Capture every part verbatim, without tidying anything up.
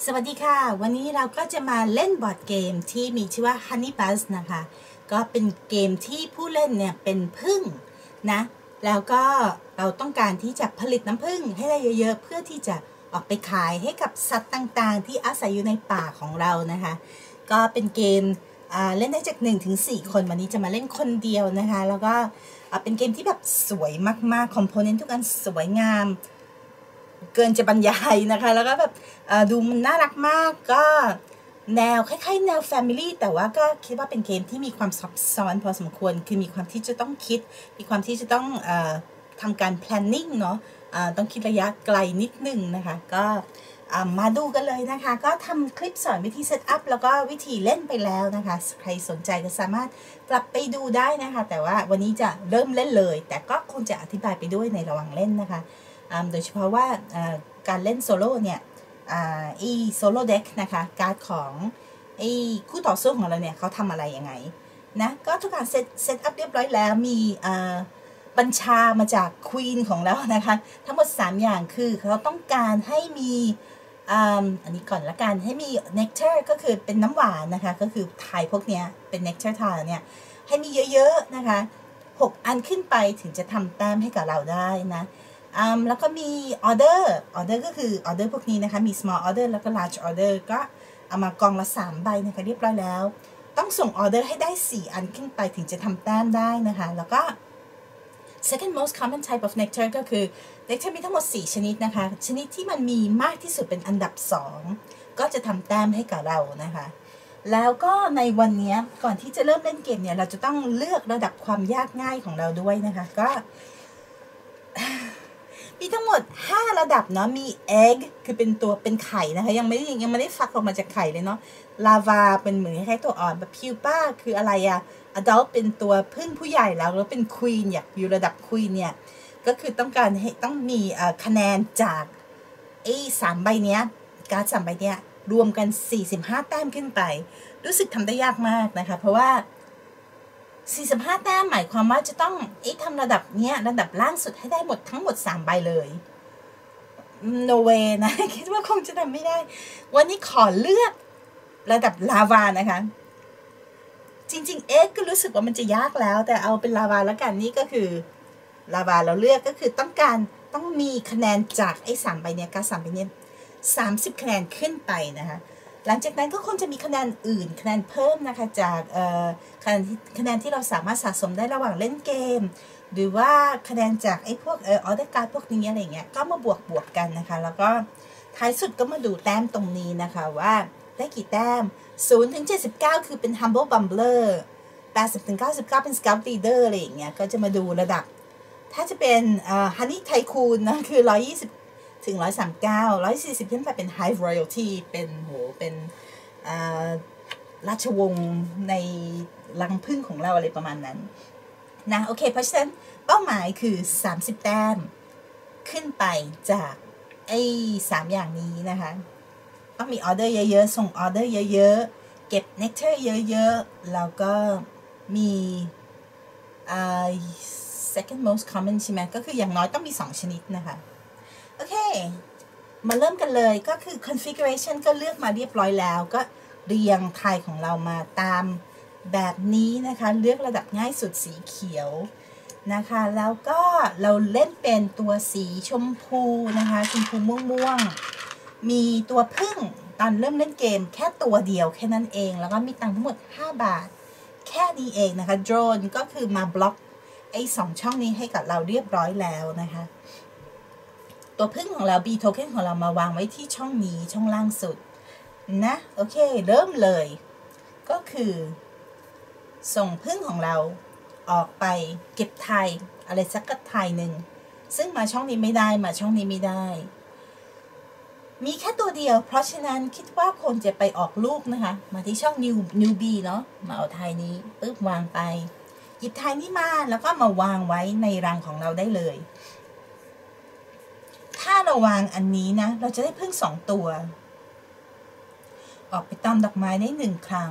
สวัสดีค่ะวันนี้เราก็จะมาเล่นบอร์ดเกมที่มีชื่อว่า Honey Buzz นะคะก็เป็นเกมที่ผู้เล่นเนี่ยเป็นผึ้งนะแล้วก็เราต้องการที่จะผลิตน้ำผึ้งให้ได้เยอะๆเพื่อที่จะออกไปขายให้กับสัตว์ต่างๆที่อาศัยอยู่ในป่าของเรานะคะก็เป็นเกมเล่นได้จากหนึ่งถึงสี่คนวันนี้จะมาเล่นคนเดียวนะคะแล้วก็เป็นเกมที่แบบสวยมากๆคอมโพเนนต์ทุกอันสวยงามเกินจะบรรยายนะคะแล้วก็แบบดูมันน่ารักมากก็แนวคล้ายๆแนว Family แต่ว่าก็คิดว่าเป็นเกมที่มีความซับซ้อนพอสมควรคือมีความที่จะต้องคิดมีความที่จะต้องเอ่อทำการ planning เนาะต้องคิดระยะไกลนิดนึงนะคะก็มาดูกันเลยนะคะก็ทำคลิปสอนวิธีเซตอัพแล้วก็วิธีเล่นไปแล้วนะคะใครสนใจก็สามารถกลับไปดูได้นะคะแต่ว่าวันนี้จะเริ่มเล่นเลยแต่ก็คงจะอธิบายไปด้วยในระหว่างเล่นนะคะโดยเฉพาะว่าการเล่นโซโล่เนี่ยอีโซโล่เด็กนะคะการ์ดของไอ้คู่ต่อสู้ของเราเนี่ยเขาทำอะไรยังไงนะก็ทุกการเซตเซตอัพเรียบร้อยแล้วมีบัญชามาจากควีนของเรานะคะทั้งหมดสามอย่างคือเขาต้องการให้มีอันนี้ก่อนละกันให้มีเนคเตอร์ก็คือเป็นน้ำหวานนะคะก็คือไทยพวกเนี้ยเป็นเนคเตอร์ไทยเนี่ยให้มีเยอะๆนะคะหกอันขึ้นไปถึงจะทำแต้มให้กับเราได้นะแล้วก็มีออเดอร์ออเดอร์ก็คือออเดอร์พวกนี้นะคะมี small order แล้วก็ large order ก็เอามากองละสามใบนะคะเรียบร้อยแล้วต้องส่งออเดอร์ให้ได้สี่อันขึ้นไปถึงจะทำแต้มได้นะคะแล้วก็ second most common type of nectar ก็คือ nectar มีทั้งหมดสี่ชนิดนะคะชนิดที่มันมีมากที่สุดเป็นอันดับสองก็จะทำแต้มให้กับเรานะคะแล้วก็ในวันนี้ก่อนที่จะเริ่มเล่นเกมเนี่ยเราจะต้องเลือกระดับความยากง่ายของเราด้วยนะคะก็มีทั้งหมดห้าระดับเนาะมี egg คือเป็นตัวเป็นไข่นะคะยังไม่ได้ยังไม่ได้ฟักออกมาจากไข่เลยเนาะ lava เป็นเหมือนคล้ายๆตัวอ่อนแบบ pupa คืออะไรอะ adult เป็นตัวพึ่งผู้ใหญ่แล้วแล้วเป็น queen อยากอยู่ระดับ queen เนี่ยก็คือต้องการให้ต้องมีคะแนนจากไอ้สามใบเนี้ยการ์ดสามใบเนี้ยรวมกันสี่สิบห้าแต้มขึ้นไปรู้สึกทำได้ยากมากนะคะเพราะว่าสี่สิบห้าแต้มหมายความว่าจะต้องไอ้ทำระดับเนี้ยระดับล่างสุดให้ได้หมดทั้งหมดสามใบเลย no way นะคิดว่าคงจะทำไม่ได้วันนี้ขอเลือกระดับลาวานะคะจริงๆเอ็กก็รู้สึกว่ามันจะยากแล้วแต่เอาเป็นลาวาแล้วกันนี่ก็คือลาวาเราเลือกก็คือต้องการต้องมีคะแนนจากไอ้สามใบเนี้ยการสามใบเนี้ยสามสิบคะแนนขึ้นไปนะคะหลังจากนั้นก็คงจะมีคะแนนอื่นคะแนนเพิ่มนะคะจากคะแนนคะแนนที่เราสามารถสะสมได้ระหว่างเล่นเกมหรือว่าคะแนนจากไอ้พวกเอออเดอร์การ์ดพวกนี้อะไรเงี้ยก็มาบวกบวกกันนะคะแล้วก็ท้ายสุดก็มาดูแต้มตรงนี้นะคะว่าได้กี่แต้มศูนย์ถึงเจ็ดสิบเก้าคือเป็น humble bumbler แปดสิบถึงเก้าสิบเก้าเป็น scout leader อะไรอย่างเงี้ยก็จะมาดูระดับถ้าจะเป็น honey tycoon นะคือหนึ่งร้อยยี่สิบถึงหนึ่งร้อยสามสิบเก้า หนึ่งร้อยสี่สิบขึ้นไปเป็น high royalty เป็นโหเป็นราชวงศ์ในรังผึ้งของเราอะไรประมาณนั้นนะโอเคเพราะฉะนั้นเป้าหมายคือสามสิบแต้มขึ้นไปจากไอ้สามอย่างนี้นะคะต้องมีออเดอร์เยอะๆส่งออเดอร์เยอะๆเก็บเนคเตอร์เยอะๆแล้วก็มีอ่า second most common ใช่ไหมก็คืออย่างน้อยต้องมีสองชนิดนะคะโอเคมาเริ่มกันเลยก็คือ configuration ก็เลือกมาเรียบร้อยแล้วก็เรียงไทยของเรามาตามแบบนี้นะคะเลือกระดับง่ายสุดสีเขียวนะคะแล้วก็เราเล่นเป็นตัวสีชมพูนะคะชมพูม่วงๆมีตัวพึ่งตอนเริ่มเล่นเกมแค่ตัวเดียวแค่นั้นเองแล้วก็มีตังค์ทั้งหมดห้าบาทแค่นี้เองนะคะโดรนก็คือมาบล็อกไอ้สองช่องนี้ให้กับเราเรียบร้อยแล้วนะคะตัวพึ่งของเรา B token ของเรามาวางไว้ที่ช่องนี้ช่องล่างสุดนะโอเคเริ่มเลยก็คือส่งพึ่งของเราออกไปเก็บไทยอะไรสักกระไทยหนึ่งซึ่งมาช่องนี้ไม่ได้มาช่องนี้ไม่ได้มีแค่ตัวเดียวเพราะฉะนั้นคิดว่าคงจะไปออกลูกนะคะมาที่ช่อง new new b เนาะมาเอาไทยนี้ปึ๊บวางไปหยิบไทยนี้มาแล้วก็มาวางไว้ในรังของเราได้เลยถ้าเราวางอันนี้นะเราจะได้พึ่งสองตัวออกไปตามดอกไม้ได้หนึ่งครั้ง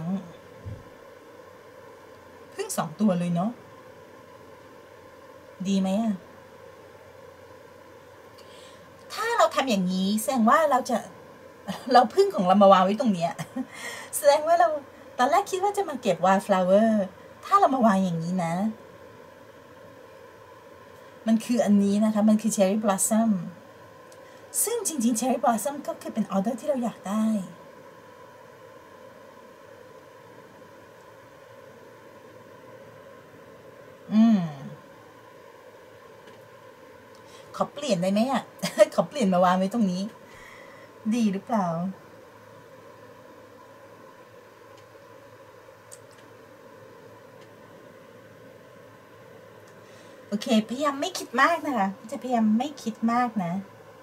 พึ่งสองตัวเลยเนาะดีไหมอะถ้าเราทำอย่างนี้แสดงว่าเราจะเราพึ่งของเรามาวางไว้ตรงเนี้ยแสดงว่าเราตอนแรกคิดว่าจะมาเก็บ wildflower ถ้าเรามาวางอย่างนี้นะมันคืออันนี้นะคะมันคือ cherry blossom ซึ่งจริงๆ cherry blossom ก็คือเป็นออเดอร์ที่เราอยากได้อืมขอเปลี่ยนได้ไหมอ่ะ ขอเปลี่ยนมาวางไว้ตรงนี้ดีหรือเปล่าโอเคพยายามไม่คิดมากนะคะจะพยายามไม่คิดมากนะ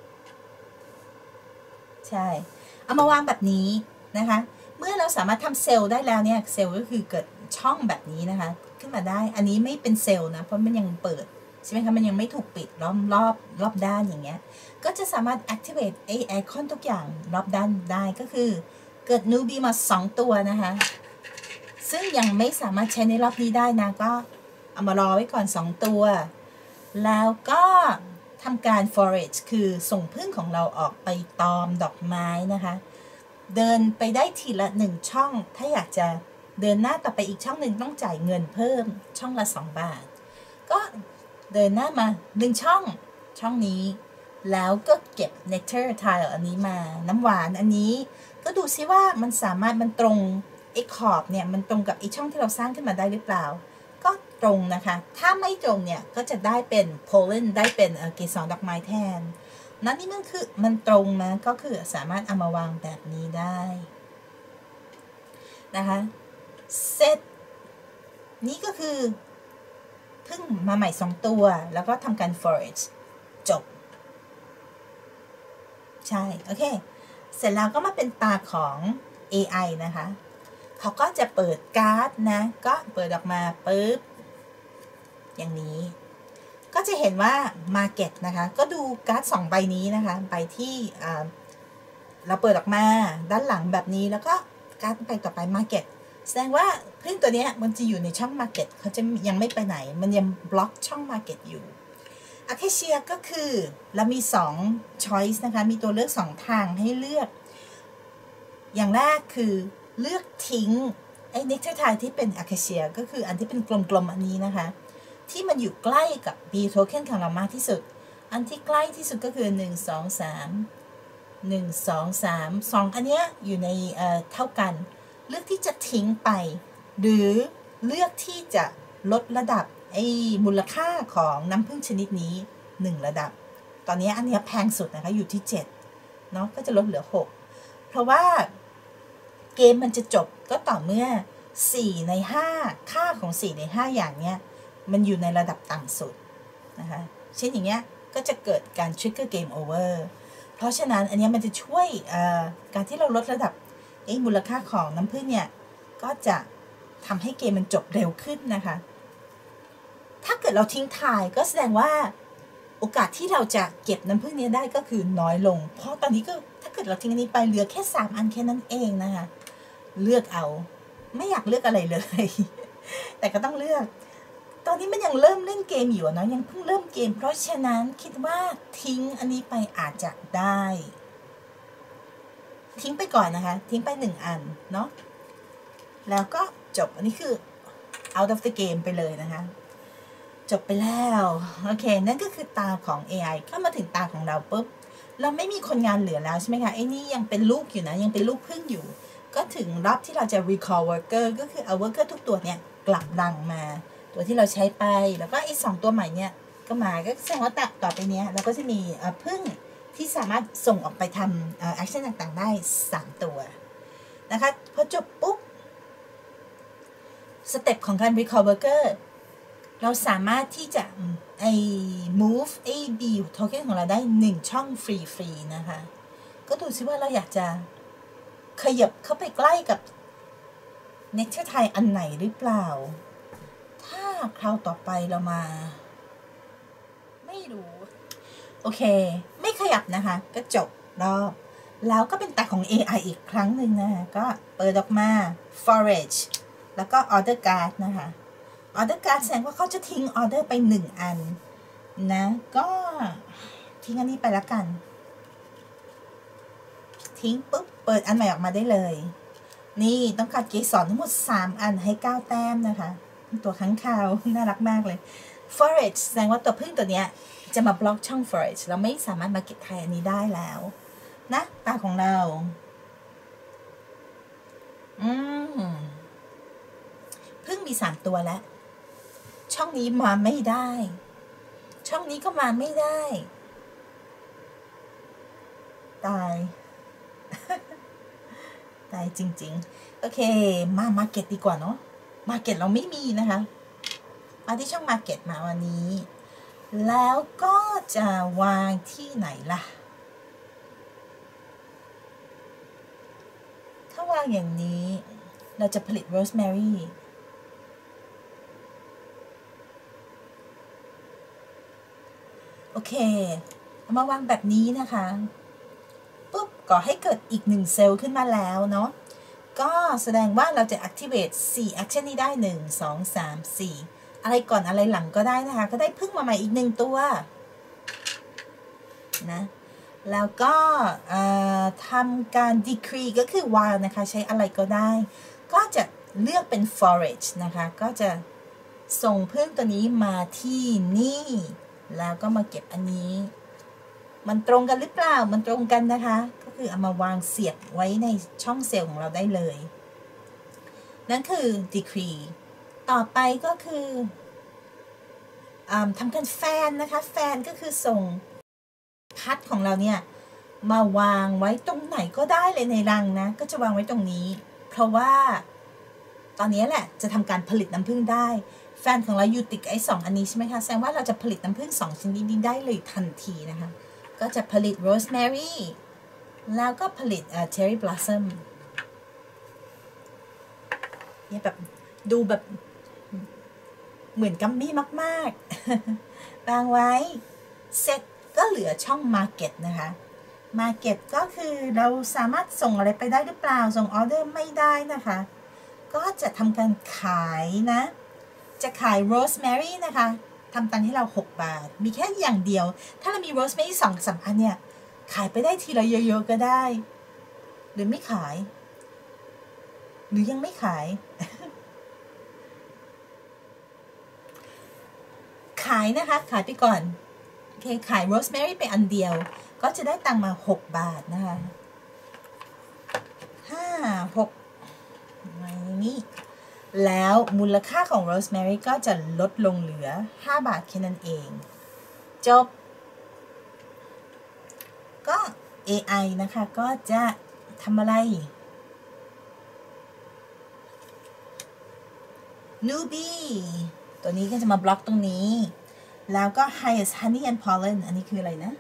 ใช่เอามาวางแบบนี้นะคะเมื่อเราสามารถทำเซลล์ได้แล้วเนี่ยเซลล์ก็คือเกิดช่องแบบนี้นะคะขึ้นมาได้อันนี้ไม่เป็นเซลล์นะเพราะมันยังเปิดใช่ไหมคะมันยังไม่ถูกปิดรอบรอบรอบด้านอย่างเงี้ยก็จะสามารถ activate ไอไอคอนทุกอย่างรอบด้านได้ก็คือเกิด newbie มาสองตัวนะคะซึ่งยังไม่สามารถใช้ในรอบนี้ได้นะก็เอามารอไว้ก่อนสองตัวแล้วก็ทำการ forage คือส่งพึ่งของเราออกไปตอมดอกไม้นะคะเดินไปได้ทีละหนึ่งช่องถ้าอยากจะเดินหน้าต่อไปอีกช่องหนึ่งต้องจ่ายเงินเพิ่มช่องละสองบาทก็เดินหน้ามาหนึ่งช่องช่องนี้แล้วก็เก็บ nectar tile อันนี้มาน้ำหวานอันนี้ก็ดูซิว่ามันสามารถมันตรงไอ้ขอบเนี่ยมันตรงกับไอ้ช่องที่เราสร้างขึ้นมาได้หรือเปล่าก็ตรงนะคะถ้าไม่ตรงเนี่ยก็จะได้เป็น pollen ได้เป็นเกสรดอกไม้แทนนั่นนี่มันคือมันตรงนะก็คือสามารถเอามาวางแบบนี้ได้นะคะเสร็จนี่ก็คือเพิ่งมาใหม่สองตัวแล้วก็ทำการ forage จบใช่โอเคเสร็จแล้วก็มาเป็นตาของ เอ ไอ นะคะเขาก็จะเปิดการ์ดนะก็เปิดออกมาปุ๊บอย่างนี้ก็จะเห็นว่า Market นะคะก็ดูการ์ดสองใบนี้นะคะใบที่เราเปิดออกมาด้านหลังแบบนี้แล้วก็การ์ดไปต่อไป Market แสดงว่าพึ่งตัวนี้มันจะอยู่ในช่อง Market เขาจะยังไม่ไปไหนมันยังบล็อกช่อง Market อยู่อะเคเชียก็คือเรามีสอง choice นะคะมีตัวเลือกสองทางให้เลือกอย่างแรกคือเลือกทิ้งไอ้ nectar tile ที่เป็นอะเคเชียก็คืออันที่เป็นกลมๆอันนี้นะคะที่มันอยู่ใกล้กับ B token ของเรามากที่สุดอันที่ใกล้ที่สุดก็คือหนึ่ง สอง สาม หนึ่ง สอง สาม สองอันเนี้ยอยู่ในเอ่อเท่ากันเลือกที่จะทิ้งไปหรือเลือกที่จะลดระดับไอ้มูลค่าของน้ำผึ้งชนิดนี้หนึ่งระดับตอนนี้อันนี้แพงสุดนะคะอยู่ที่เจ็ดเนาะก็จะลดเหลือหกเพราะว่าเกมมันจะจบก็ต่อเมื่อสี่ในห้าค่าของสี่ในห้าอย่างเนี้ยมันอยู่ในระดับต่ำสุดนะคะเช่นอย่างเงี้ยก็จะเกิดการ trigger game over เพราะฉะนั้นอันนี้มันจะช่วยการที่เราลดระดับไอ้มูลค่าของน้ำผึ้งเนี่ยก็จะทำให้เกมมันจบเร็วขึ้นนะคะถ้าเกิดเราทิ้งทายก็แสดงว่าโอกาสที่เราจะเก็บน้ำผึ้งนี้ได้ก็คือน้อยลงเพราะตอนนี้ก็ถ้าเกิดเราทิ้งอันนี้ไปเหลือแค่สามอันแค่นั้นเองนะคะเลือกเอาไม่อยากเลือกอะไรเลยแต่ก็ต้องเลือกตอนนี้มันยังเริ่มเล่นเกมอยู่เนาะยังเพิ่งเริ่มเกมเพราะฉะนั้นคิดว่าทิ้งอันนี้ไปอาจจะได้ทิ้งไปก่อนนะคะทิ้งไปหนึ่งอันเนาะแล้วก็จบอันนี้คือ out of the game ไปเลยนะคะจบไปแล้วโอเคนั่นก็คือตาของ เอ ไอ ก็มาถึงตาของเราปุ๊บเราไม่มีคนงานเหลือแล้วใช่ไหมคะไอ้นี่ยังเป็นลูกอยู่นะยังเป็นลูกพึ่งอยู่ก็ถึงรอบที่เราจะ recall worker ก็คือเอา worker ทุกตัวเนี่ยกลับรังมาตัวที่เราใช้ไปแล้วก็ไอ้สองตัวใหม่เนี่ยก็มาก็แสดงว่าต่อไปเนี้ยเราก็จะมีพึ่งที่สามารถส่งออกไปทำแอคชั่นต่างๆได้สามตัวนะคะพอจบปุ๊บสเต็ปของการ recall worker เราสามารถที่จะไอ้ move ไอ้ B token ของเราได้หนึ่งช่องฟรีๆนะคะก็ดูซิว่าเราอยากจะขยับเข้าไปใกล้กับ nectar tile อันไหนหรือเปล่าถ้าคราวต่อไปเรามาไม่รู้โอเคไม่ขยับนะคะก็จบรอบแล้วก็เป็นตาของ เอ ไอ อีกครั้งหนึ่งนะคะก็เปิดออกมา forage แล้วก็ order card นะคะ order card แสดงว่าเขาจะทิ้ง order ไปหนึ่งอันนะก็ทิ้งอันนี้ไปแล้วกันททิ้งปุ๊บเปิดอันใหม่ออกมาได้เลยนี่ต้องการเกสรทั้งหมดสามอันให้เก้าแต้มนะคะตัวค้างคาวน่ารักมากเลย forage แสดงว่าตัวพึ่งตัวเนี้ยจะมาบล็อกช่อง forage เราไม่สามารถมาเก็บไข่อันนี้ได้แล้วนะตาของเราอืมพึ่งมีสามตัวแล้วช่องนี้มาไม่ได้ช่องนี้ก็มาไม่ได้ตาย ตายจริงๆโอเคมามาเก็ตดีกว่าเนาะมาเก็ตเราไม่มีนะคะมาที่ช่องมาเก็ตมาวันนี้แล้วก็จะวางที่ไหนล่ะถ้าวางอย่างนี้เราจะผลิตโรสแมรี่โอเคเอามาวางแบบนี้นะคะปุ๊บก่อให้เกิดอีกหนึ่งเซลล์ขึ้นมาแล้วเนาะก็แสดงว่าเราจะ activate สี่ action นี้ได้หนึ่ง สอง สาม สี่อะไรก่อนอะไรหลังก็ได้นะคะก็ได้พึ่งมาใหม่อีกหนึ่งตัวนะแล้วก็ทำการ decree ก็คือวางนะคะใช้อะไรก็ได้ก็จะเลือกเป็น forage นะคะก็จะส่งพึ่งตัวนี้มาที่นี่แล้วก็มาเก็บอันนี้มันตรงกันหรือเปล่ามันตรงกันนะคะก็คือเอามาวางเสียบไว้ในช่องเซลล์ของเราได้เลยนั่นคือ decree ต่อไปก็คือทำการแฟนนะคะแฟนก็คือส่งพัดของเราเนี่ยมาวางไว้ตรงไหนก็ได้เลยในรังนะก็จะวางไว้ตรงนี้เพราะว่าตอนนี้แหละจะทำการผลิตน้ำผึ้งได้แฟนของเราอยู่ติดไอ้สองอันนี้ใช่ไหมคะแสดงว่าเราจะผลิตน้ำผึ้งสองชนิดนี้ได้เลยทันทีนะคะก็จะผลิตโรสแมรี่แล้วก็ผลิตเชอร์รี่บลอสซัมเนี่ยแบบดูแบบเหมือนกัมมี่มากๆวางไว้เสร็จก็เหลือช่อง Market นะคะ Market ก็คือเราสามารถส่งอะไรไปได้หรือเปล่าส่งออเดอร์ไม่ได้นะคะก็จะทำการขายนะจะขายโรสแมรี่นะคะทำตังค์ให้เราหกบาทมีแค่อย่างเดียวถ้าเรามีโรสแมรี่สองสามอันเนี่ยขายไปได้ทีละเยอะๆก็ได้หรือไม่ขายหรือยังไม่ขาย ขายนะคะขายไปก่อนโอเคขายโรสแมรี่ไปอันเดียวก็จะได้ตังค์มาหกบาทนะคะห้า หกนี่แล้วมูลค่าของโรสแมรี่ก็จะลดลงเหลือห้าบาทแค่นั้นเองจบก็ เอ ไอ นะคะก็จะทำอะไร Newbie ตัวนี้ก็จะมาบล็อกตรงนี้แล้วก็ highest honey and pollen อันนี้คืออะไรนะ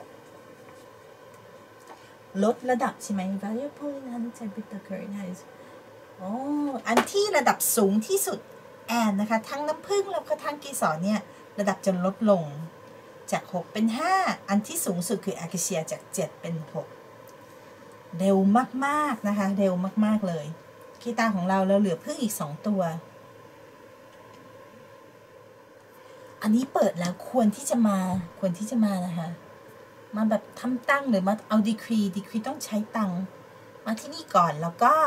ลดระดับใช่ไหม value pollen honey temperature current highest อ๋ออันที่ระดับสูงที่สุดแอนนะคะทั้งน้ำผึ้งแล้วก็ทั้งเกสรเนี่ยระดับจะลดลงจากหกเป็นห้าอันที่สูงสุดคือ acacia จากเจ็ดเป็นหกเร็วมากๆนะคะเร็วมากๆเลยคีตาของเราเราเหลือผึ้งอีกสองตัวอันนี้เปิดแล้วควรที่จะมาควรที่จะมานะคะมาแบบทำตั้งหรือมาเอาดีครีดีครีต้องใช้ตังค์มาที่นี่ก่อนแล้วก็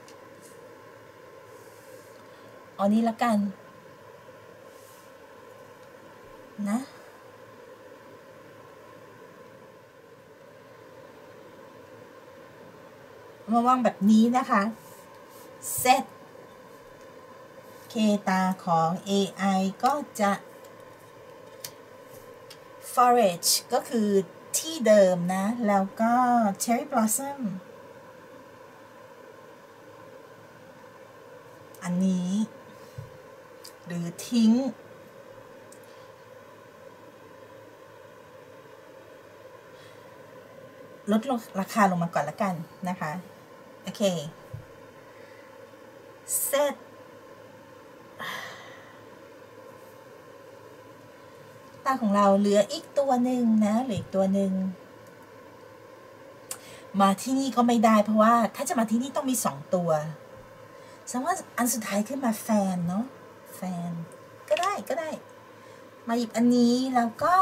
เอานี้ละกันนะมาวางแบบนี้นะคะเสร็จเคตาของ เอ ไอ ก็จะ forage ก็คือที่เดิมนะแล้วก็ cherry blossom อันนี้หรือทิ้งลดราคาลงมาก่อนละกันนะคะโอเคเสร็จตาของเราเหลืออีกตัวหนึ่งนะเหลืออีกตัวหนึ่งมาที่นี่ก็ไม่ได้เพราะว่าถ้าจะมาที่นี่ต้องมีสองตัวแสดงว่าอันสุดท้ายขึ้นมาแฟนเนาะแฟนก็ได้ก็ได้มาหยิบอันนี้แล้วก็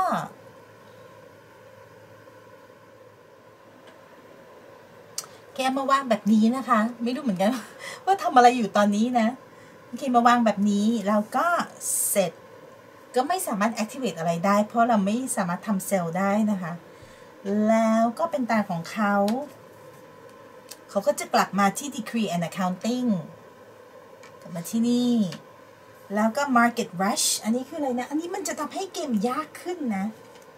แกมาวางแบบนี้นะคะไม่รู้เหมือนกันว่าทำอะไรอยู่ตอนนี้นะโอเคมาวางแบบนี้แล้วก็เสร็จก็ไม่สามารถ activate อะไรได้เพราะเราไม่สามารถทำเซลล์ได้นะคะแล้วก็เป็นตาของเขาเขาก็จะกลับมาที่ Decree and Accounting กลับมาที่นี่แล้วก็ Market Rush อันนี้คืออะไรนะอันนี้มันจะทำให้เกมยากขึ้นนะ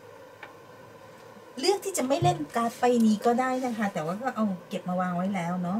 เลือกที่จะไม่เล่นการ์ดใบนี้ก็ได้นะคะแต่ว่าก็เอาเก็บมาวางไว้แล้วเนาะ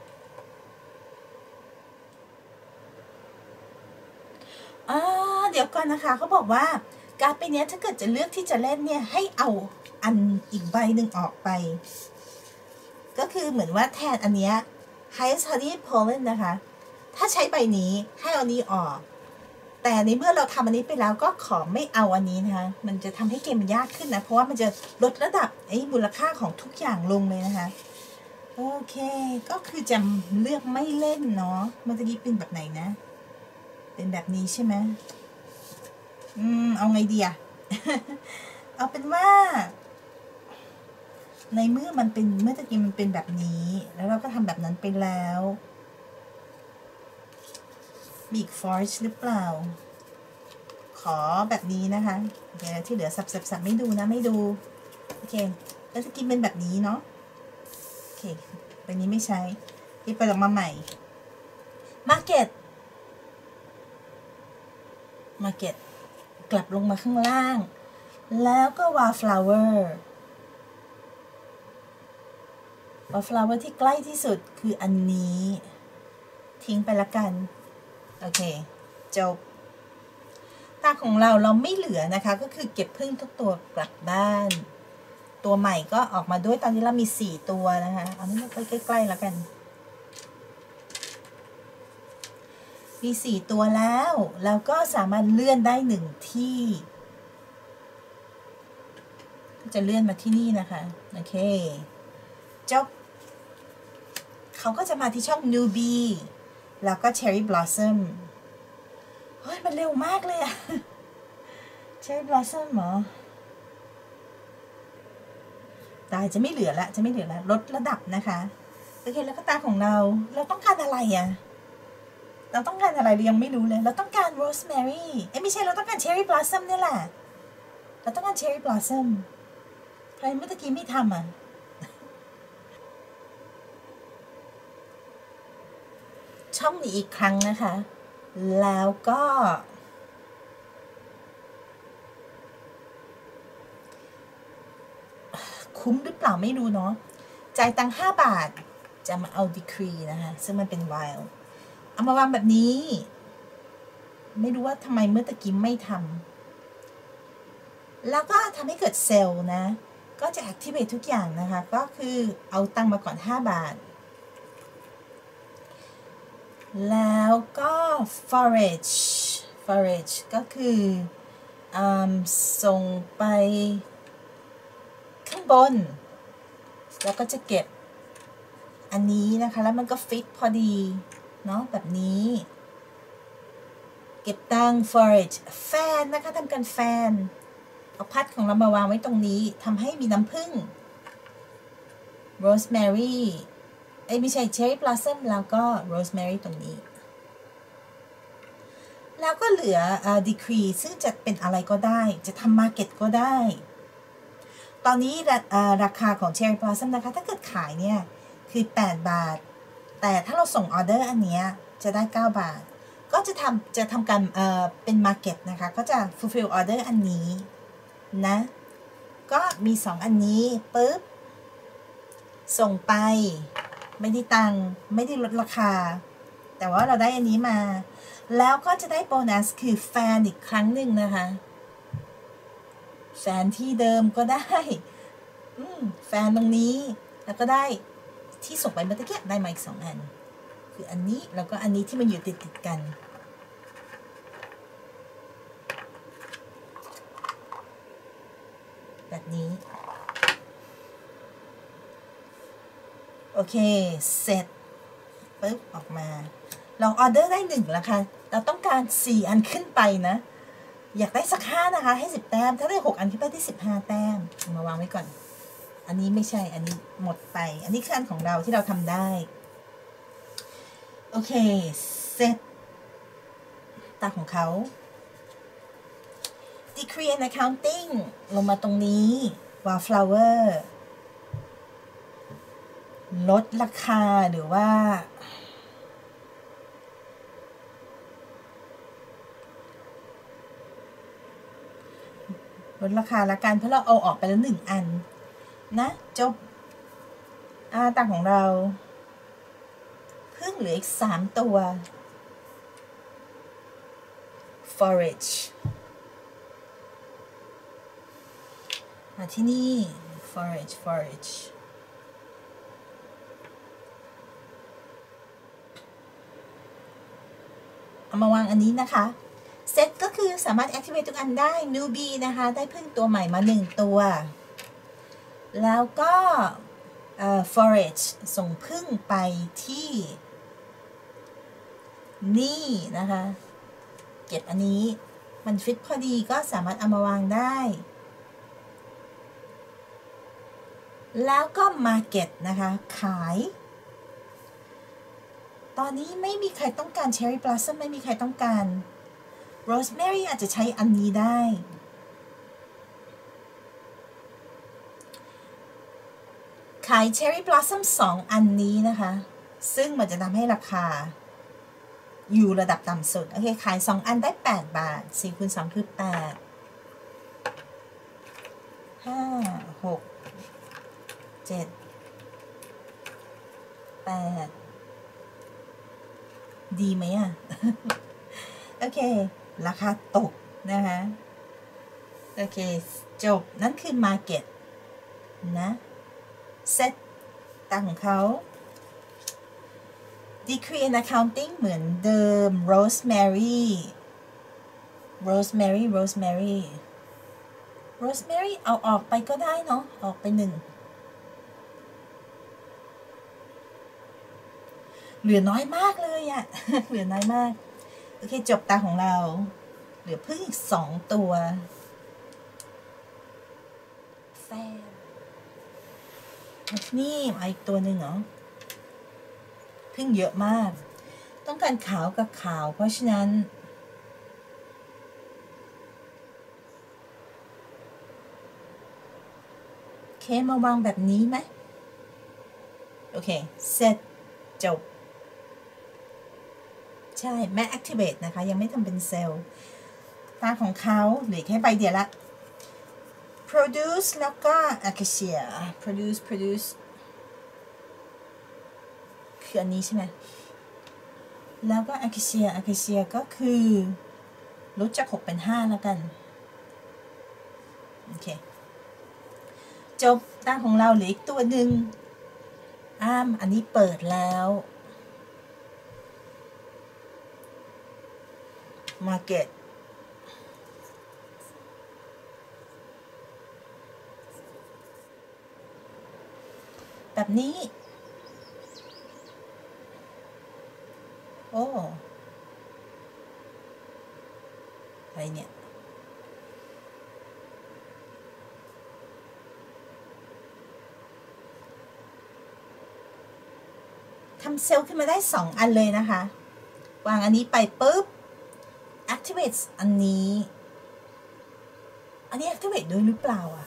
อ่าเดี๋ยวก่อนนะคะเขาบอกว่าการ์ดใบนี้ถ้าเกิดจะเลือกที่จะเล่นเนี่ยให้เอาอันอีกใบหนึ่งออกไปก็คือเหมือนว่าแทนอันเนี้ย Highest Honey Pollen นะคะถ้าใช้ใบนี้ให้เอานี้ออกแต่ในเมื่อเราทำอันนี้ไปแล้วก็ขอไม่เอาอันนี้นะคะมันจะทำให้เกมมันยากขึ้นนะเพราะว่ามันจะลดระดับไอ้มูลค่าของทุกอย่างลงเลยนะคะโอเคก็คือจะเลือกไม่เล่นเนาะเมื่อกี้เป็นแบบไหนนะเป็นแบบนี้ใช่ไหมอืมเอาไงดีอะ เอาเป็นว่าในเมื่อมันเป็นเมื่อกี้มันเป็นแบบนี้แล้วเราก็ทำแบบนั้นไปแล้วมีอีก forge หรือเปล่าขอแบบนี้นะคะโอเคที่เหลือสับสับสับไม่ดูนะไม่ดูโอเคแล้วจะกินเป็นแบบนี้เนาะโอเคใบนี้ไม่ใช้ที่ไปออกมาใหม่ market market กลับลงมาข้างล่างแล้วก็ wallflower wallflower ที่ใกล้ที่สุดคืออันนี้ทิ้งไปละกันโอเคจบตาของเราเราไม่เหลือนะคะก็คือเก็บพึ่งทุกตัวกลับบ้านตัวใหม่ก็ออกมาด้วยตอนนี้เรามีสี่ตัวนะคะเอานี้ไปใกล้ๆแล้วกันมีสี่ตัวแล้วแล้วก็สามารถเลื่อนได้หนึ่งที่จะเลื่อนมาที่นี่นะคะโอเคจบเขาก็จะมาที่ช่อง Newbie แล้วก็ Cherry Blossom เฮ้ยมันเร็วมากเลยอะ Cherry Blossom เหรอตายจะไม่เหลือละจะไม่เหลือละลดระดับนะคะโอเคแล้วก็ตาของเราเราต้องการอะไรอะเราต้องการอะไรเรายังไม่รู้เลยเราต้องการ Rosemary เอ้ยไม่ใช่เราต้องการ Cherry Blossom นี่แหละเราต้องการ Cherry Blossom ใครเมื่อกี้ไม่ทำอ่ะช่องนี้อีกครั้งนะคะแล้วก็คุ้มหรือเปล่าไม่รู้เนาะจ่ายตังค์ห้าบาทจะมาเอา Decree นะคะซึ่งมันเป็น Wild เอามาวางแบบนี้ไม่รู้ว่าทำไมเมื่อตะกี้ไม่ทำแล้วก็ทำให้เกิดเซลล์นะก็จะ activate ทุกอย่างนะคะก็คือเอาตังค์มาก่อนห้าบาทแล้วก็ forage forage ก็คือส่งไปข้างบนแล้วก็จะเก็บอันนี้นะคะแล้วมันก็ฟิตพอดีเนาะแบบนี้เก็บตัง forage แฟนนะคะทำการแฟนเอาพัดของเรามาวางไว้ตรงนี้ทำให้มีน้ำผึ้ง rosemary เอ้ยไม่ใช่ cherry blossom แล้วก็ rosemary ตรงนี้แล้วก็เหลือ uh, decree ซึ่งจะเป็นอะไรก็ได้จะทำ market ก็ได้ตอนนี้ uh, ราคาของ cherry blossom นะคะถ้าเกิดขายเนี่ยคือแปดบาทแต่ถ้าเราส่งออเดอร์อันเนี้ยจะได้เก้าบาทก็จะทำจะทำการเอ่อเป็น market นะคะก็จะ fulfill order อันนี้นะก็มีสองอันนี้ปึ๊บส่งไปไม่ได้ตังค์ไม่ได้ลดราคาแต่ว่าเราได้อันนี้มาแล้วก็จะได้โบนัสคือแฟนอีกครั้งหนึ่งนะคะแฟนที่เดิมก็ได้แฟนตรงนี้แล้วก็ได้ที่ส่งไปเมื่อกี้ได้มาอีกสองอันคืออันนี้แล้วก็อันนี้ที่มันอยู่ติดติดกันแบบนี้โอเคเสร็จปึ๊บออกมาลองออเดอร์ได้หนึ่งแล้วค่ะเราต้องการสี่อันขึ้นไปนะอยากได้สักห้านะคะให้สิบแต้มถ้าได้หกอันขึ้นไปที่สิบห้าแต้มมาวางไว้ก่อนออันนี้ไม่ใช่อันนี้หมดไปอันนี้คืออันของเราที่เราทำได้โอเคเสร็จตาของเขา Decree and Accounting ลงมาตรงนี้ Wallflower ลดราคาหรือว่าลดราคาละกันเพราะเราเอาออกไปแล้วหนึ่งอันนะจบอาต่างของเราเพิ่งเหลืออีกสามตัว forage มาที่นี่ forage forage เอามาวางอันนี้นะคะเซตก็คือสามารถ activate ทุกอันได้ newbie นะคะได้พึ่งตัวใหม่มาหนึ่งตัวแล้วก็ uh, forage ส่งพึ่งไปที่นี่นะคะเก็บอันนี้มันฟิตพอดีก็สามารถเอามาวางได้แล้วก็ market นะคะขายตอนนี้ไม่มีใครต้องการ cherry blossom ไม่มีใครต้องการ rosemary อาจจะใช้อันนี้ได้ขาย cherry blossom สองอันนี้นะคะซึ่งมันจะทำให้ราคาอยู่ระดับต่ำสุดโอเคขายสองอันได้แปดบาทสี่คูณสองคือแปด ห้า หก เจ็ด แปดดีไหมอ่ะ โอเคราคาตกนะคะโอเคจบนั่นคือ market นะเซตต่างของเขา Decree and Accounting เหมือนเดิม Rosemary Rosemary Rosemary Rosemary เอาออกไปก็ได้เนาะออกไปหนึ่งเหลือน้อยมากเลยอะ เหลือน้อยมากโอเคจบตาของเราเหลือพึ่งอีกสองตัวแฟนนี่มาอีกตัวหนึ่งเหรอพึ่งเยอะมากต้องการขาวกับขาวเพราะฉะนั้นเคมาวางแบบนี้ไหมโอเคเสร็จจบใช่แม่ activate นะคะยังไม่ทำเป็นเซลล์ตาของเขาเหลือแค่ใบเดียวละ produce แล้วก็ acacia produce produce คืออันนี้ใช่ไหมแล้วก็ acacia acacia ก็คือลดจากหกเป็นห้าแล้วกันโอเคจบตาของเราเหลืออีกตัวหนึ่งอ้ามอันนี้เปิดแล้วmarket แบบนี้โอ้อะไรเนี่ยทำเซลล์ขึ้นมาได้สองอันเลยนะคะวางอันนี้ไปปุ๊บ activate อันนี้อันนี้ activate ด้วยหรือเปล่าอ่ะ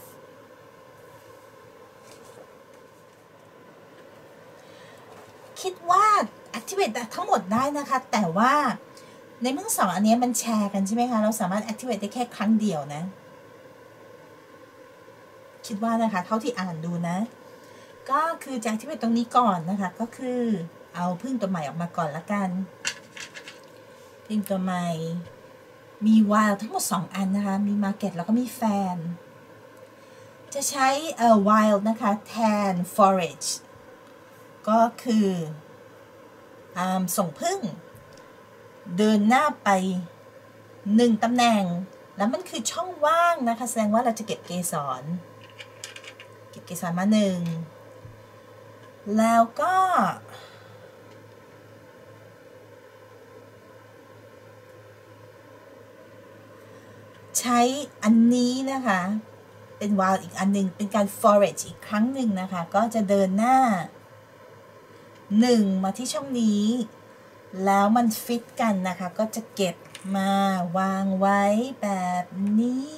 คิดว่า activate ทั้งหมดได้นะคะแต่ว่าในเมื่อสองอันนี้มันแชร์กันใช่ไหมคะเราสามารถ activate ได้แค่ครั้งเดียวนะคิดว่านะคะเท่าที่อ่านดูนะก็คือจะ activate ตรงนี้ก่อนนะคะก็คือเอาพึ่งตัวใหม่ออกมาก่อนละกันพึ่งตัวใหม่มี wild ทั้งหมดสองอันนะคะมี market แล้วก็มี fan จะใช้เอ่อ wild นะคะแทน forage ก็คือส่งพึ่งเดินหน้าไปหนึ่งตำแหน่งแล้วมันคือช่องว่างนะคะแสดงว่าเราจะเก็บเกสรเก็บเกสรมาหนึ่งแล้วก็ใช้อันนี้นะคะเเป็น while อีกอันนึงเป็นการ forage อีกครั้งหนึ่งนะคะก็จะเดินหน้าหนึ่งมาที่ช่องนี้แล้วมันฟิตกันนะคะก็จะเก็บมาวางไว้แบบนี้